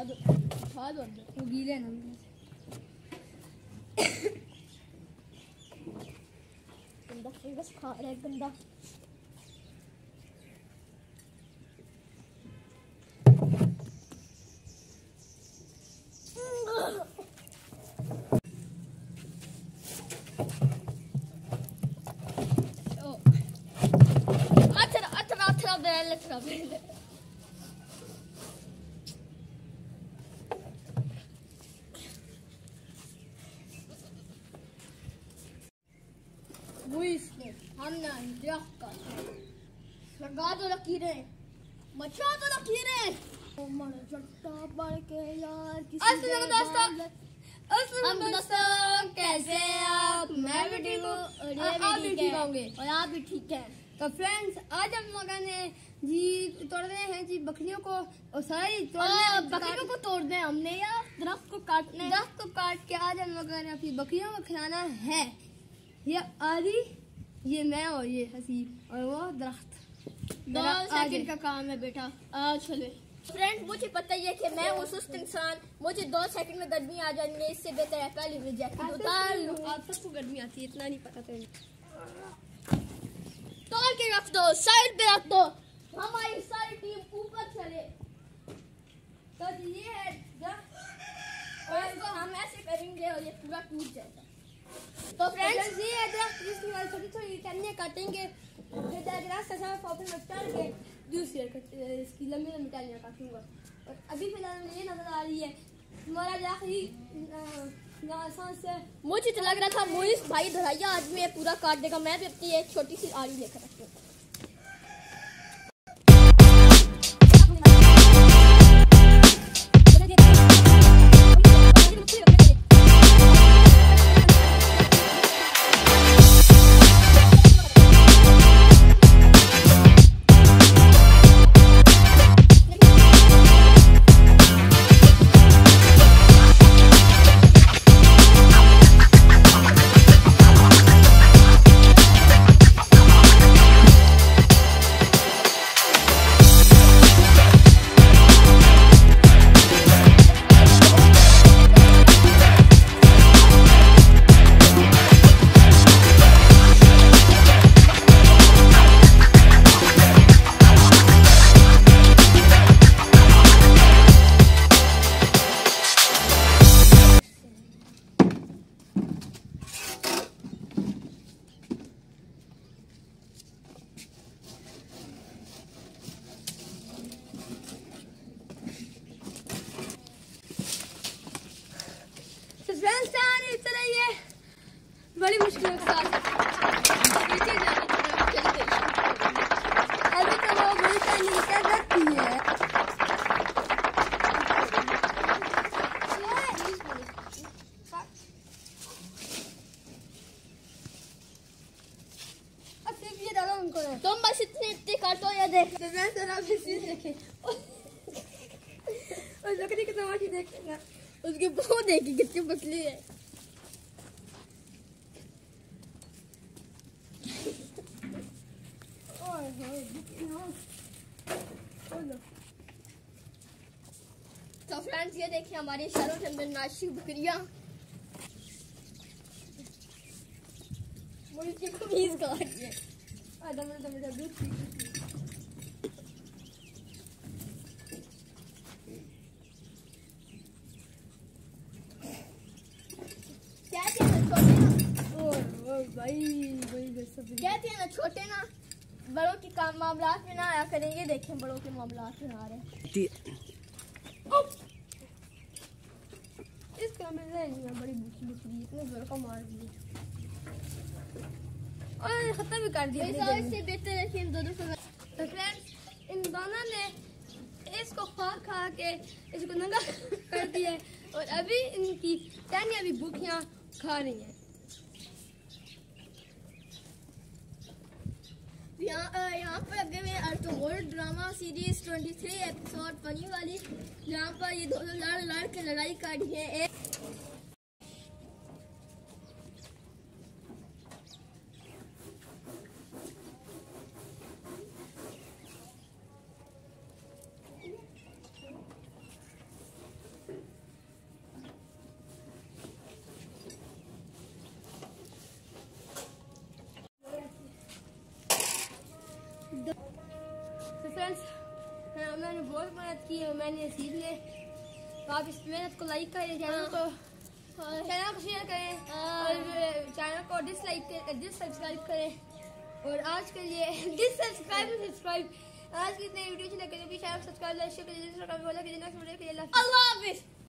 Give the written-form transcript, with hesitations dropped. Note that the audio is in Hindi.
उठा दो अंदर, वो गीले ना गंदा फंगस खा रहा है गंदा। वो इसने हमने लगा दो लकीरें, मचा दो लकीरें। दोस्तों कैसे आप? मैं भी ठीक हूँ और आप भी ठीक होंगे और आप भी ठीक है। तो फ्रेंड्स आज हम लोगों ने जी तोड़ रहे हैं जी बकरियों को, और सारी बकरियों को तोड़ रहे हैं हमने, या दरख्त को काट के आज हम लोगों ने अपनी बकरियों को खिलाना है। ये आदि, ये मैं और ये हसीब और वो दरख्त। 2 सेकंड का काम है बेटा, चले। फ्रेंड्स मुझे पता ही है कि मैं वो सुस्त इंसान, मुझे 2 सेकंड में गर्मी आ जाएंगे, इससे बेहतर है पहले मैं जैकेट उतार लूं। आप सबको गर्मी आती है, इतना नहीं पता था। तोड़ के रख दो, साइड पे रख दो, हमारी सारी टीम ऊपर चले। तो ये है और इसको हम ऐसे करेंगे और ये पूरा टूट जाएगा। तो फ्रेंड्स ये है दरख्त जिसकी वाली छोटी छोटी टहनियाँ काटेंगे, फिर रास्ता सारा पॉपर में उतार के दूसरी इसकी लंबी लंबी टहनियाँ काटूंगा। और अभी फिलहाल मुझे ये नजर आ रही है हमारा आखिरी सांस है। मुझे तो लग रहा था मोइस भाई धराइया आज में पूरा काट देगा, मैं भी अपनी एक छोटी सी आड़ी लेकर रखती हूँ। बड़ी मुश्किल के साथ नीचे जाने की तरफ चल गई। अभी तो वो बड़ी टाइम निकल जाती है। अब सिर्फ ये डालो उनको, तुम बस इतने काटो या देख। तो मैं तो आप इसी देखे और लकड़ी की तमाशी देखेगा, उसकी बहुत देखी कितनी पतली है। तो फ्रेंड्स ये देखिए हमारी शहरों के अंदर नाशी बकरियां, मुझे कमीज का है। दूध कहते हैं ना छोटे ना बड़ों के काम मामलात में ना आया करेंगे। देखें बड़ों के मामलात में आ रहे हैं। इसका मिल रहा नहीं है, बड़ी बुकरी इतने जोर का मार दिए और खत्म भी कर दिया। इससे बेहतर है कि इन दोनों को। तो फ्रेंड्स इन दोनों ने इसको खा के इसको नंगा कर दिया और अभी इनकी टहनियाँ भी भूखियाँ खा रही हैं। यहाँ पर अगे में अर्तोर ड्रामा सीरीज 23 एपिसोड फनी वाली, जहाँ पर ये दोनों लड़ के लड़ाई कर रही है। फ्रेंड्स मैंने बहुत मेहनत की है, मैंने सीख ले, तो आप इस मेहनत को लाइक करें, चैनल को शेयर करें और चैनल को डिससब्सक्राइब करें। और आज के लिए सब्सक्राइब आज की नई वीडियो अच्छी लगे तो भी चैनल सब्सक्राइब लाइक शेयर करें, अल्लाह हाफिज़।